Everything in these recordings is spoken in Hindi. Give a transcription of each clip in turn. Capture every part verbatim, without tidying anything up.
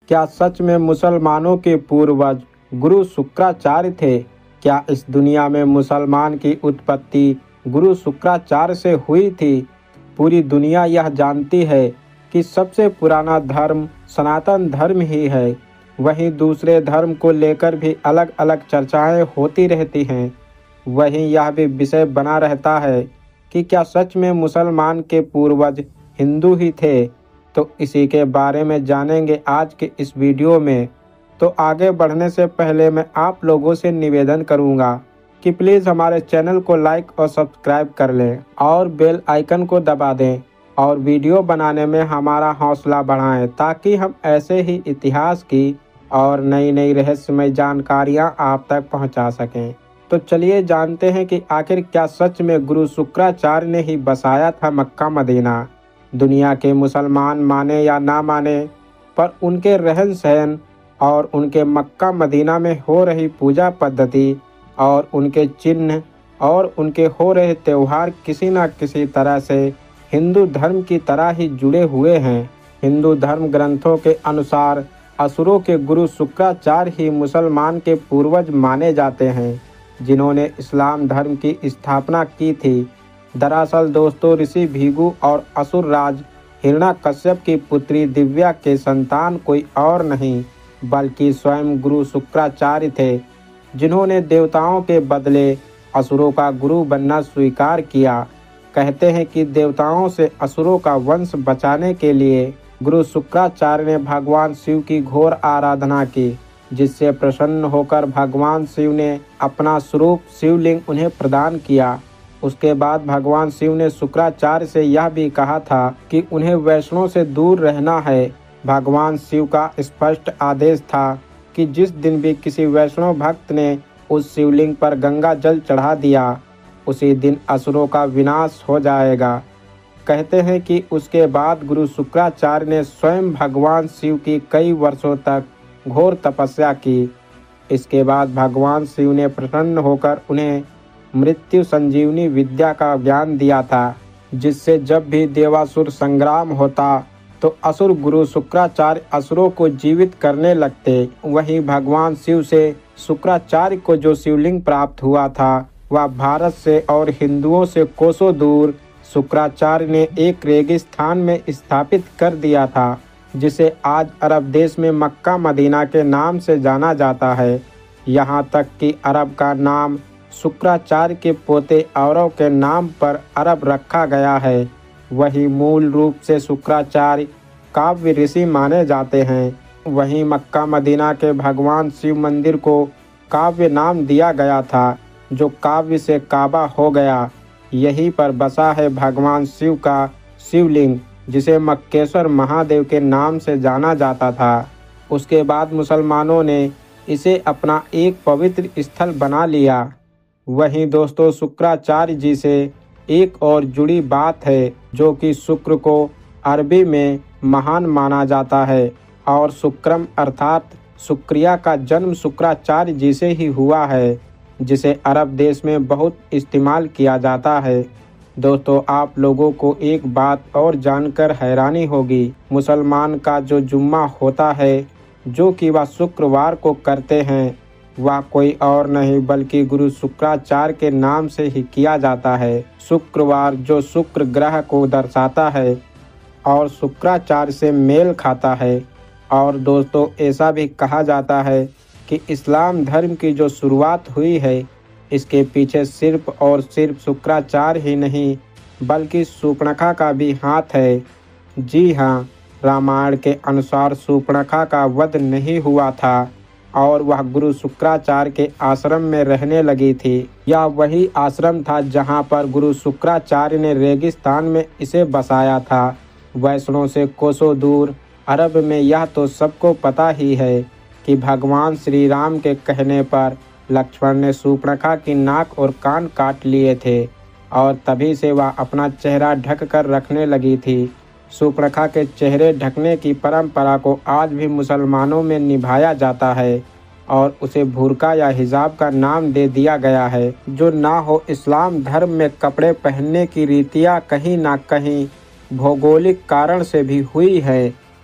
क्या सच में मुसलमानों के पूर्वज गुरु शुक्राचार्य थे? क्या इस दुनिया में मुसलमान की उत्पत्ति गुरु शुक्राचार्य से हुई थी? पूरी दुनिया यह जानती है कि सबसे पुराना धर्म सनातन धर्म ही है। वहीं दूसरे धर्म को लेकर भी अलग अलग चर्चाएं होती रहती हैं। वहीं यह भी विषय बना रहता है कि क्या सच में मुसलमान के पूर्वज हिंदू ही थे? तो इसी के बारे में जानेंगे आज के इस वीडियो में। तो आगे बढ़ने से पहले मैं आप लोगों से निवेदन करूंगा कि प्लीज़ हमारे चैनल को लाइक और सब्सक्राइब कर लें और बेल आइकन को दबा दें और वीडियो बनाने में हमारा हौसला बढ़ाएं, ताकि हम ऐसे ही इतिहास की और नई नई रहस्यमय जानकारियां आप तक पहुंचा सकें। तो चलिए जानते हैं कि आखिर क्या सच में गुरु शुक्राचार्य ने ही बसाया था मक्का मदीना। दुनिया के मुसलमान माने या ना माने, पर उनके रहन सहन और उनके मक्का मदीना में हो रही पूजा पद्धति और उनके चिन्ह और उनके हो रहे त्यौहार किसी न किसी तरह से हिंदू धर्म की तरह ही जुड़े हुए हैं। हिंदू धर्म ग्रंथों के अनुसार असुरों के गुरु शुक्राचार्य ही मुसलमान के पूर्वज माने जाते हैं, जिन्होंने इस्लाम धर्म की स्थापना की थी। दरअसल दोस्तों, ऋषि भृगु और असुर राज हिरण्याकश्यप की पुत्री दिव्या के संतान कोई और नहीं बल्कि स्वयं गुरु शुक्राचार्य थे, जिन्होंने देवताओं के बदले असुरों का गुरु बनना स्वीकार किया। कहते हैं कि देवताओं से असुरों का वंश बचाने के लिए गुरु शुक्राचार्य ने भगवान शिव की घोर आराधना की, जिससे प्रसन्न होकर भगवान शिव ने अपना स्वरूप शिवलिंग उन्हें प्रदान किया। उसके बाद भगवान शिव ने शुक्राचार्य से यह भी कहा था कि उन्हें वैष्णव से दूर रहना है। भगवान शिव का स्पष्ट आदेश था कि जिस दिन भी किसी वैष्णव भक्त ने उस शिवलिंग पर गंगा जल चढ़ा दिया, उसी दिन असुरों का विनाश हो जाएगा। कहते हैं कि उसके बाद गुरु शुक्राचार्य ने स्वयं भगवान शिव की कई वर्षों तक घोर तपस्या की। इसके बाद भगवान शिव ने प्रसन्न होकर उन्हें मृत्यु संजीवनी विद्या का ज्ञान दिया था, जिससे जब भी देवासुर संग्राम होता तो असुर गुरु शुक्राचार्य असुरों को जीवित करने लगते। वहीं भगवान शिव से शुक्राचार्य को जो शिवलिंग प्राप्त हुआ था वह भारत से और हिंदुओं से कोसों दूर शुक्राचार्य ने एक रेगिस्तान में स्थापित कर दिया था, जिसे आज अरब देश में मक्का मदीना के नाम से जाना जाता है। यहाँ तक कि अरब का नाम शुक्राचार्य के पोते औरव के नाम पर अरब रखा गया है। वही मूल रूप से शुक्राचार्य काव्य ऋषि माने जाते हैं। वहीं मक्का मदीना के भगवान शिव मंदिर को काव्य नाम दिया गया था, जो काव्य से काबा हो गया। यहीं पर बसा है भगवान शिव का शिवलिंग, जिसे मक्केश्वर महादेव के नाम से जाना जाता था। उसके बाद मुसलमानों ने इसे अपना एक पवित्र स्थल बना लिया। वहीं दोस्तों, शुक्राचार्य जी से एक और जुड़ी बात है, जो कि शुक्र को अरबी में महान माना जाता है और शुक्रम अर्थात शुक्रिया का जन्म शुक्राचार्य जी से ही हुआ है, जिसे अरब देश में बहुत इस्तेमाल किया जाता है। दोस्तों, आप लोगों को एक बात और जानकर हैरानी होगी। मुसलमान का जो जुम्मा होता है, जो कि वह शुक्रवार को करते हैं, वह कोई और नहीं बल्कि गुरु शुक्राचार्य के नाम से ही किया जाता है। शुक्रवार जो शुक्र ग्रह को दर्शाता है और शुक्राचार्य से मेल खाता है। और दोस्तों, ऐसा भी कहा जाता है कि इस्लाम धर्म की जो शुरुआत हुई है, इसके पीछे सिर्फ और सिर्फ शुक्राचार्य ही नहीं बल्कि शूर्पणखा का भी हाथ है। जी हाँ, रामायण के अनुसार शूर्पणखा का वध नहीं हुआ था और वह गुरु शुक्राचार्य के आश्रम में रहने लगी थी। यह वही आश्रम था जहाँ पर गुरु शुक्राचार्य ने रेगिस्तान में इसे बसाया था, वैष्णव से कोसों दूर। अरब में यह तो सबको पता ही है कि भगवान श्री राम के कहने पर लक्ष्मण ने शूर्पणखा की नाक और कान काट लिए थे और तभी से वह अपना चेहरा ढक कर रखने लगी थी। शूर्पणखा के चेहरे ढकने की परंपरा को आज भी मुसलमानों में निभाया जाता है और उसे बुर्का या हिजाब का नाम दे दिया गया है, जो ना हो इस्लाम धर्म में कपड़े पहनने की रीतियाँ कहीं ना कहीं भौगोलिक कारण से भी हुई है।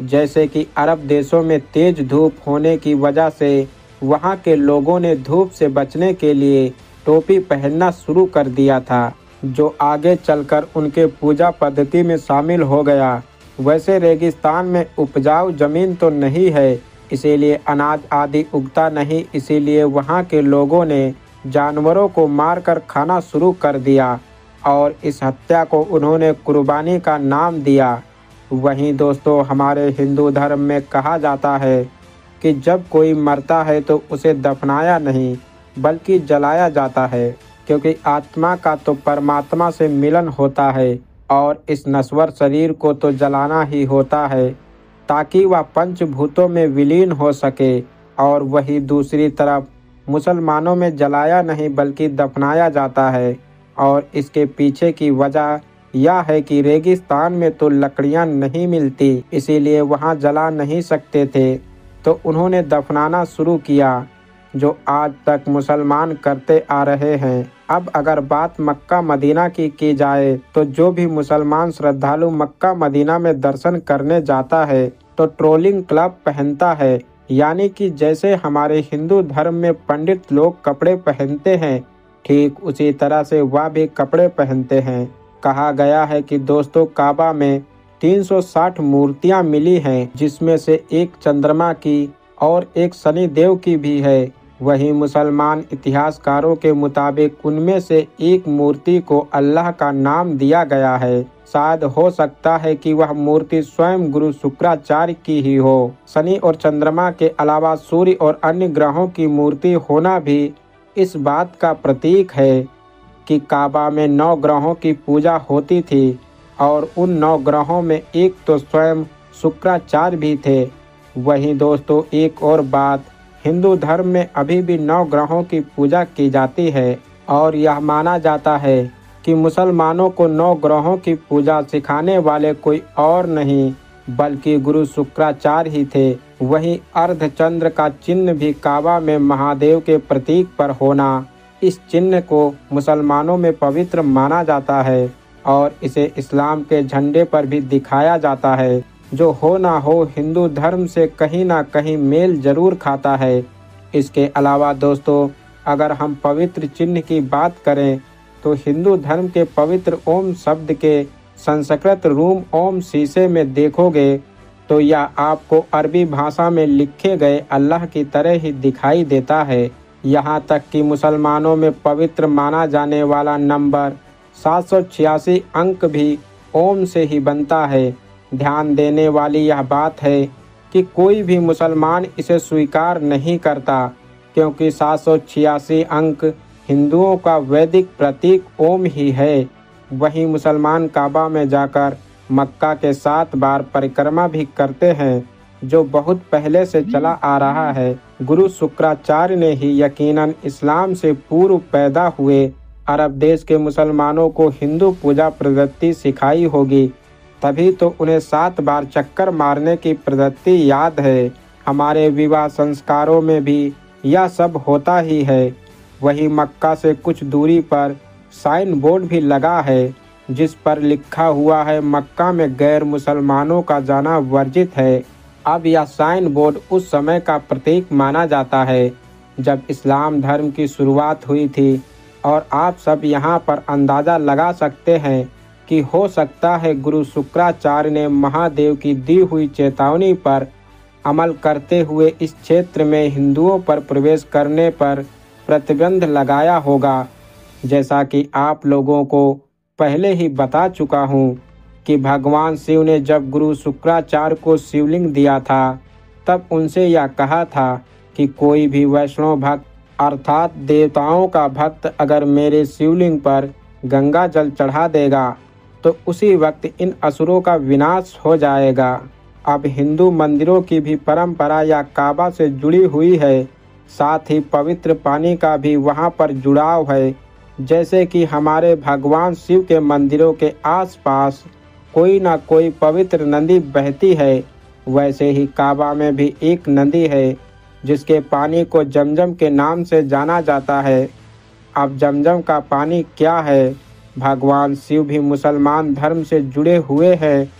जैसे कि अरब देशों में तेज धूप होने की वजह से वहाँ के लोगों ने धूप से बचने के लिए टोपी पहनना शुरू कर दिया था, जो आगे चलकर उनके पूजा पद्धति में शामिल हो गया। वैसे रेगिस्तान में उपजाऊ जमीन तो नहीं है, इसीलिए अनाज आदि उगता नहीं, इसीलिए वहाँ के लोगों ने जानवरों को मारकर खाना शुरू कर दिया और इस हत्या को उन्होंने कुर्बानी का नाम दिया। वहीं दोस्तों, हमारे हिंदू धर्म में कहा जाता है कि जब कोई मरता है तो उसे दफनाया नहीं बल्कि जलाया जाता है, क्योंकि आत्मा का तो परमात्मा से मिलन होता है और इस नश्वर शरीर को तो जलाना ही होता है ताकि वह पंचभूतों में विलीन हो सके। और वही दूसरी तरफ मुसलमानों में जलाया नहीं बल्कि दफनाया जाता है, और इसके पीछे की वजह यह है कि रेगिस्तान में तो लकड़ियां नहीं मिलती, इसीलिए वहां जला नहीं सकते थे, तो उन्होंने दफनाना शुरू किया, जो आज तक मुसलमान करते आ रहे हैं। अब अगर बात मक्का मदीना की की जाए तो जो भी मुसलमान श्रद्धालु मक्का मदीना में दर्शन करने जाता है तो ट्रोलिंग क्लब पहनता है, यानी कि जैसे हमारे हिंदू धर्म में पंडित लोग कपड़े पहनते हैं, ठीक उसी तरह से वह भी कपड़े पहनते हैं। कहा गया है कि दोस्तों, काबा में तीन सौ साठ मूर्तियां मिली हैं, जिसमें से एक चंद्रमा की और एक शनि देव की भी है। वहीं मुसलमान इतिहासकारों के मुताबिक उनमें से एक मूर्ति को अल्लाह का नाम दिया गया है। शायद हो सकता है कि वह मूर्ति स्वयं गुरु शुक्राचार्य की ही हो। शनि और चंद्रमा के अलावा सूर्य और अन्य ग्रहों की मूर्ति होना भी इस बात का प्रतीक है कि काबा में नौ ग्रहों की पूजा होती थी और उन नौ ग्रहों में एक तो स्वयं शुक्राचार्य भी थे। वहीं दोस्तों, एक और बात, हिंदू धर्म में अभी भी नौ ग्रहों की पूजा की जाती है और यह माना जाता है कि मुसलमानों को नौ ग्रहों की पूजा सिखाने वाले कोई और नहीं बल्कि गुरु शुक्राचार्य ही थे। वहीं अर्धचंद्र का चिन्ह भी काबा में महादेव के प्रतीक पर होना, इस चिन्ह को मुसलमानों में पवित्र माना जाता है और इसे इस्लाम के झंडे पर भी दिखाया जाता है, जो हो ना हो हिंदू धर्म से कहीं ना कहीं मेल जरूर खाता है। इसके अलावा दोस्तों, अगर हम पवित्र चिन्ह की बात करें तो हिंदू धर्म के पवित्र ओम शब्द के संस्कृत रूप ओम शीशे में देखोगे तो यह आपको अरबी भाषा में लिखे गए अल्लाह की तरह ही दिखाई देता है। यहाँ तक कि मुसलमानों में पवित्र माना जाने वाला नंबर सात सौ छियासी अंक भी ओम से ही बनता है। ध्यान देने वाली यह बात है कि कोई भी मुसलमान इसे स्वीकार नहीं करता, क्योंकि सात सौ छियासी अंक हिंदुओं का वैदिक प्रतीक ओम ही है। वहीं मुसलमान काबा में जाकर मक्का के सात बार परिक्रमा भी करते हैं, जो बहुत पहले से चला आ रहा है। गुरु शुक्राचार्य ने ही यकीनन इस्लाम से पूर्व पैदा हुए अरब देश के मुसलमानों को हिंदू पूजा पद्धति सिखाई होगी, तभी तो उन्हें सात बार चक्कर मारने की पद्धति याद है। हमारे विवाह संस्कारों में भी यह सब होता ही है। वहीं मक्का से कुछ दूरी पर साइन बोर्ड भी लगा है, जिस पर लिखा हुआ है मक्का में गैर मुसलमानों का जाना वर्जित है। अब यह साइन बोर्ड उस समय का प्रतीक माना जाता है जब इस्लाम धर्म की शुरुआत हुई थी, और आप सब यहाँ पर अंदाज़ा लगा सकते हैं कि हो सकता है गुरु शुक्राचार्य ने महादेव की दी हुई चेतावनी पर अमल करते हुए इस क्षेत्र में हिंदुओं पर प्रवेश करने पर प्रतिबंध लगाया होगा। जैसा कि आप लोगों को पहले ही बता चुका हूँ कि भगवान शिव ने जब गुरु शुक्राचार्य को शिवलिंग दिया था तब उनसे यह कहा था कि कोई भी वैष्णव भक्त अर्थात देवताओं का भक्त अगर मेरे शिवलिंग पर गंगा जल चढ़ा देगा तो उसी वक्त इन असुरों का विनाश हो जाएगा। अब हिंदू मंदिरों की भी परंपरा या काबा से जुड़ी हुई है, साथ ही पवित्र पानी का भी वहाँ पर जुड़ाव है। जैसे कि हमारे भगवान शिव के मंदिरों के आसपास कोई ना कोई पवित्र नदी बहती है, वैसे ही काबा में भी एक नदी है जिसके पानी को जमजम के नाम से जाना जाता है। अब जमजम का पानी क्या है? भगवान शिव भी मुसलमान धर्म से जुड़े हुए हैं,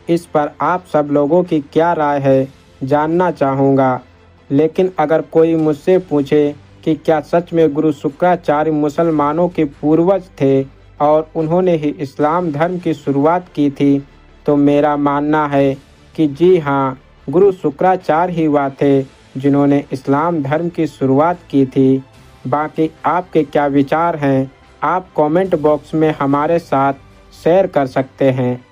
इस पर आप सब लोगों की क्या राय है जानना चाहूँगा। लेकिन अगर कोई मुझसे पूछे कि क्या सच में गुरु शुक्राचार्य मुसलमानों के पूर्वज थे और उन्होंने ही इस्लाम धर्म की शुरुआत की थी, तो मेरा मानना है कि जी हाँ, गुरु शुक्राचार्य ही वह थे जिन्होंने इस्लाम धर्म की शुरुआत की थी। बाकी आपके क्या विचार हैं, आप कमेंट बॉक्स में हमारे साथ शेयर कर सकते हैं।